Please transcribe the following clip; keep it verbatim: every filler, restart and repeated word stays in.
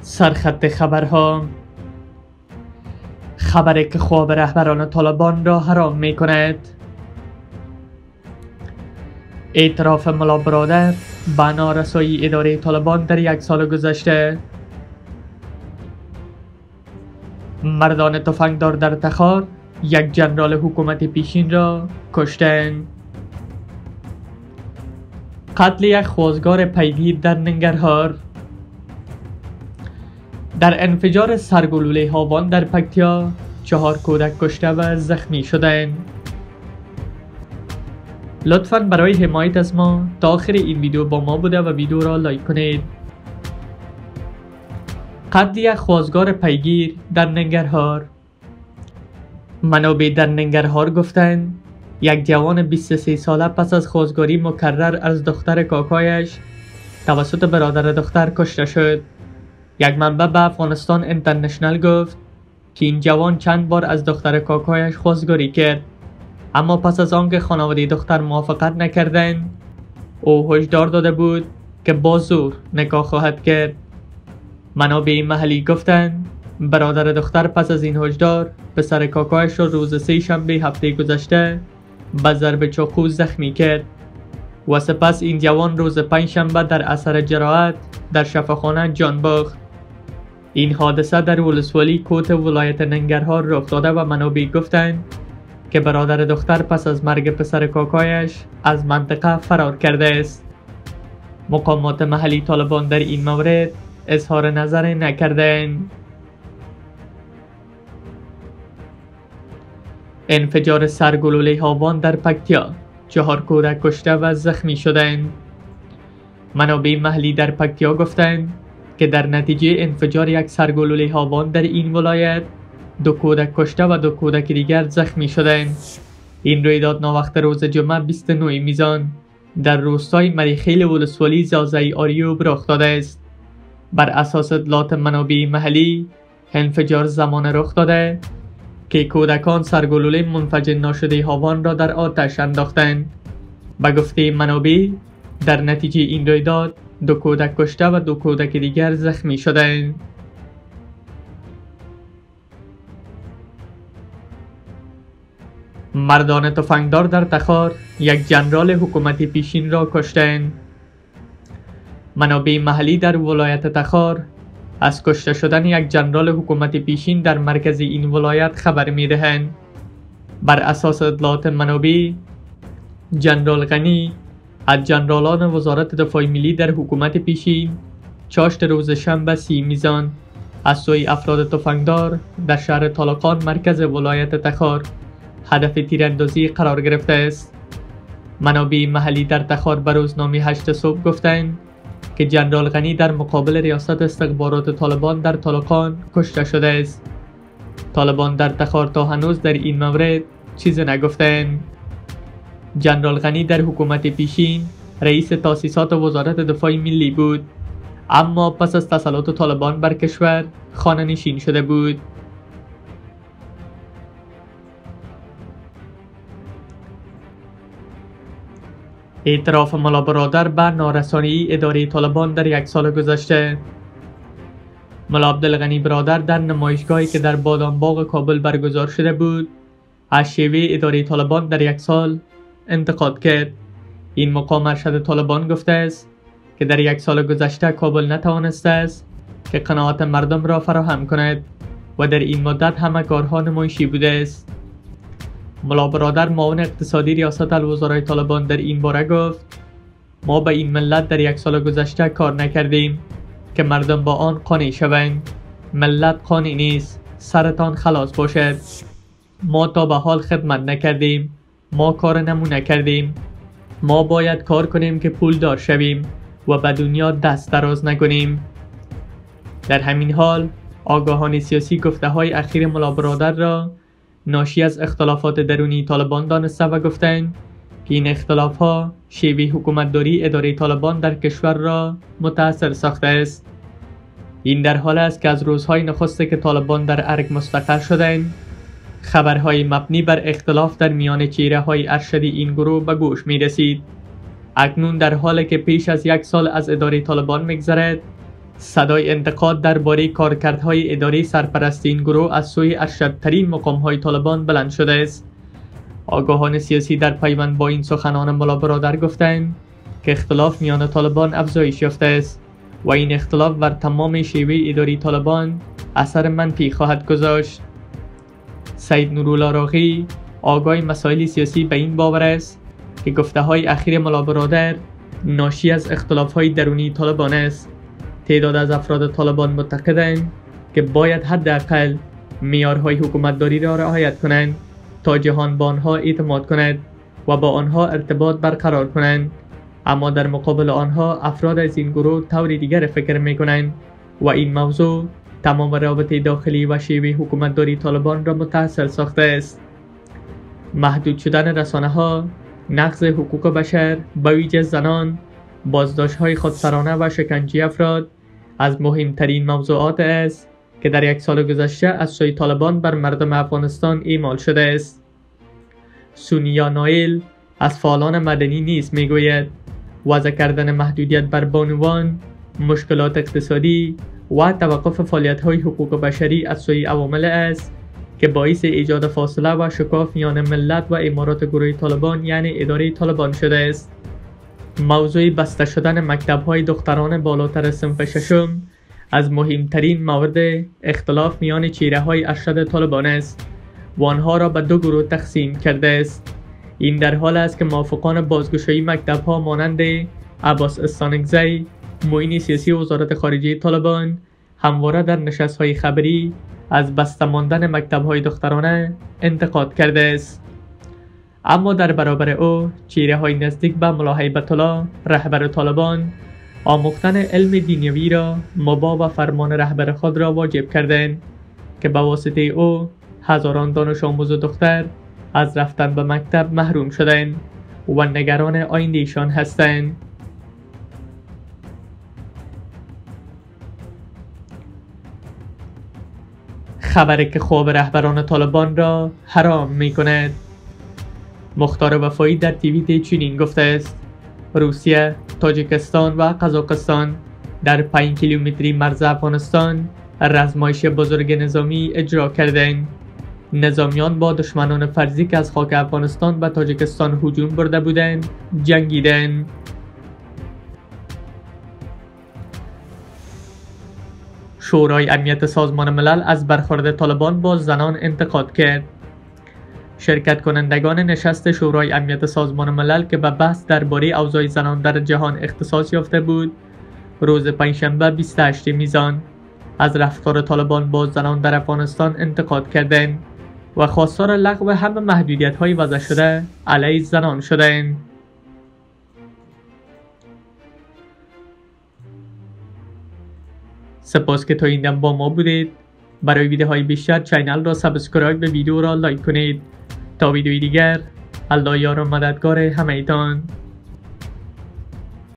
سرخط خبرها. خبری که خواب رهبران طالبان را حرام می کند. اعتراف ملا برادر به نارسایی اداره طالبان در یک سال گذشته. مردان تفنگدار در تخار یک جنرال حکومت پیشین را کشتند. قتل یک خواستگار پیگیر در ننگرهار. در انفجار سرگلوله هاوان در پکتیا چهار کودک کشته و زخمی شدند. لطفاً برای حمایت از ما تا آخر این ویدیو با ما بوده و ویدیو را لایک کنید. قتل یک خواستگار پیگیر در ننگرهار. منابع در ننگرهار گفتند یک جوان بیست و سه ساله پس از خواستگاری مکرر از دختر کاکایش توسط برادر دختر کشته شد. یک منبع به افغانستان اینترنشنال گفت که این جوان چند بار از دختر کاکایش خواستگاری کرد، اما پس از آنکه خانواده دختر موافقت نکردند او هشدار داده بود که با زور نکاح خواهد کرد. منابع محلی گفتند برادر دختر پس از این هشدار پسر کاکایش را روز سه شنبه هفته گذشته به ضرب چاقو زخمی کرد و سپس این جوان روز پنج شنبه در اثر جراحت در شفاخانه جان باخت. این حادثه در ولسوالی کوت ولایت ننگرهار رخ داده و منابع گفتند که برادر دختر پس از مرگ پسر کاکایش از منطقه فرار کرده است. مقامات محلی طالبان در این مورد اظهار نظر نکردند. انفجار سرگلوله هاوان در پکتیا چهار کودک کشته و زخمی شدند. منابع محلی در پکتیا گفتند که در نتیجه انفجار یک سرگلوله هاوان در این ولایت دو کودک کشته و دو کودک دیگر زخمی شدند. این رویداد ناوقت روز جمعه بیست و نه میزان در روستای مریخیل ولسوالی زازای آریوب رخ داده است. بر اساس اطلاعات منابع محلی انفجار زمان رخ داده که کودکان سرگلوله منفجر ناشده هاوان را در آتش انداختند. به گفته منابع در نتیجه این رویداد دو کودک کشته و دو کودک دیگر زخمی شدند. مردان تفنگدار در تخار یک جنرال حکومت پیشین را کشتند. منابع محلی در ولایت تخار از کشته شدن یک جنرال حکومت پیشین در مرکز این ولایت خبر می دهند. بر اساس اطلاعات منابع جنرال غنی از جنرالان وزارت دفاع ملی در حکومت پیشین چاشت روز شنبه سی میزان از سوی افراد تفنگدار در شهر طالقان مرکز ولایت تخار هدف تیراندازی قرار گرفته است. منابع محلی در تخار به روزنامه هشت صبح گفتند که جنرال غنی در مقابل ریاست استخبارات طالبان در طالقان کشته شده است. طالبان در تخار تا هنوز در این مورد چیزی نگفتند. جنرال غنی در حکومت پیشین رئیس تاسیسات وزارت دفاع ملی بود، اما پس از تسلط طالبان بر کشور خانه نشین شده بود. اعتراف ملا برادر به نارسانی اداره طالبان در یک سال گذشته. ملا عبدالغنی برادر در نمایشگاهی که در بادامباغ کابل برگزار شده بود از شیوه اداره طالبان در یک سال انتقاد کرد. این مقام ارشد طالبان گفته است که در یک سال گذشته کابل نتوانسته است که قناعت مردم را فراهم کند و در این مدت همه کارها نمایشی بوده است. ملا برادر معاون اقتصادی ریاست الوزرای طالبان در این باره گفت ما به این ملت در یک سال گذشته کار نکردیم که مردم با آن قانع شوند. ملت قانع نیست، سرتان خلاص باشد. ما تا به حال خدمت نکردیم، ما کار نمونه کردیم. ما باید کار کنیم که پول دار شویم و به دنیا دست دراز نکنیم. در همین حال آگاهان سیاسی گفته های اخیر ملا برادر را ناشی از اختلافات درونی طالبان دانسته و گفتند که این اختلاف ها شیوه حکومتداری اداره طالبان در کشور را متاثر ساخته است. این در حال است که از روزهای نخست که طالبان در ارگ مستقر شدند خبرهای مبنی بر اختلاف در میان چهره های ارشدی این گروه به گوش می رسید. اکنون در حالی که پیش از یک سال از اداره طالبان می‌گذرد، صدای انتقاد درباره کارکردهای اداری سرپرستی این گروه از سوی ارشدترین مقام‌های طالبان بلند شده است. آگاهان سیاسی در پیوند با این سخنان ملا برادر گفتند که اختلاف میان طالبان افزایش یافته است و این اختلاف بر تمام شیوه اداری طالبان اثر منفی خواهد گذاشت. سید نورالله راغی آگاه مسائل سیاسی به این باور است که گفته‌های اخیر ملا برادر ناشی از اختلاف‌های درونی طالبان است. تعداد از افراد طالبان معتقدند که باید حداقل معیارهای حکومتداری را رعایت کنند تا جهان با آنها اعتماد کند و با آنها ارتباط برقرار کنند، اما در مقابل آنها افراد از این گروه طور دیگر فکر می کنند و این موضوع تمام روابط داخلی و شیوه حکومتداری طالبان را متأثر ساخته است. محدود شدن رسانه‌ها، نقض حقوق بشر به ویژه زنان، بازداشت‌های خودسرانه و شکنجه افراد از مهمترین موضوعات است که در یک سال گذشته از سوی طالبان بر مردم افغانستان اعمال شده است. سونیا نایل از فعالان مدنی نیز میگوید وضع کردن محدودیت بر بانوان، مشکلات اقتصادی و توقف فعالیت‌های حقوق بشری از سوی عوامل است که باعث ایجاد فاصله و شکاف میان ملت و امارات گروه طالبان یعنی اداره طالبان شده است. موضوع بسته شدن مکتب‌های دختران بالاتر صنف ششم از مهمترین موارد اختلاف میان چهره‌های ارشد طالبان است و آنها را به دو گروه تقسیم کرده است. این در حال است که موافقان بازگشایی مکتب‌ها مانند عباس استانکزی، معین سیاسی وزارت خارجه طالبان، همواره در نشست‌های خبری از بسته ماندن مکتب‌های دخترانه انتقاد کرده است. اما در برابر او چهره‌های نزدیک به ملا هیبت الله رهبر طالبان آموختن علم دینیوی را مبا و فرمان رهبر خود را واجب کردند که به واسطه او هزاران دانش آموز دختر از رفتن به مکتب محروم شدند و نگران آینده ایشان هستند. خبری که خواب رهبران طالبان را حرام می کند. مختار وفایی در توییت چنین گفته است: روسیه، تاجیکستان و قزاقستان در پنج کیلومتری مرز افغانستان رزمایش بزرگ نظامی اجرا کردند. نظامیان با دشمنان فرضی که از خاک افغانستان به تاجیکستان هجوم برده بودند جنگیدند. شورای امنیت سازمان ملل از برخورد طالبان با زنان انتقاد کرد. شرکت کنندگان نشست شورای امنیت سازمان ملل که به بحث درباره اوضاع زنان در جهان اختصاص یافته بود، روز پنجشنبه بیست و هشتم میزان از رفتار طالبان با زنان در افغانستان انتقاد کردند و خواستار لغو همه محدودیت‌های وضع شده علیه زنان شدند. سپاس که تا این دم با ما بودید. برای ویدیوهای بیشتر چینل را سابسکرایب و ویدیو را لایک کنید. تا ویدیوی دیگر، الله یار و مددگار همه ایتان.